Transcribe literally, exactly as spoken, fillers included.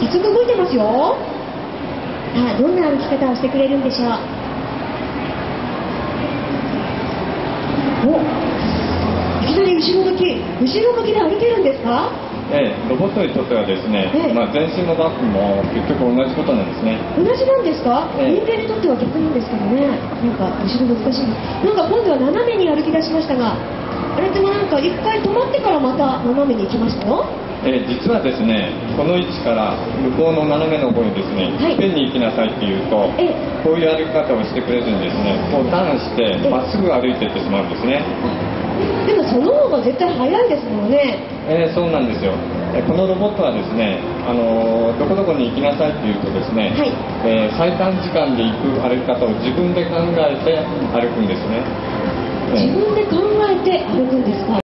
早速動いてますよ。さあ、どんな歩き方をしてくれるんでしょう。お、いきなり後ろ向き、後ろ向きで歩けるんですか？ ええ、ロボットにとってはですね、 ええ、 まあ、全身のバックも結局同じことなんですね。 同じなんですか？ ええ、 人間にとっては逆なんですけどね。なんか後ろ難しい。なんか今度は斜めに歩き出しましたが、あれでもなんか一回止まってからまた斜めに行きましたよ。 ええ、実はですね、この位置から向こうの斜めの方にですね、 はい、 天に行きなさいって言うと、 ええ、こういう歩き方をしてくれるんですね。こうターンしてまっすぐ歩いていってしまうんですね。 でもその方が絶対速いですもんね。 えー、そうなんですよ。えこのロボットはですね、あのー、どこどこに行きなさいって言うとですね、 はい、 えー、最短時間で行く歩き方を自分で考えて歩くんですね。 自分で考えて歩くんですか？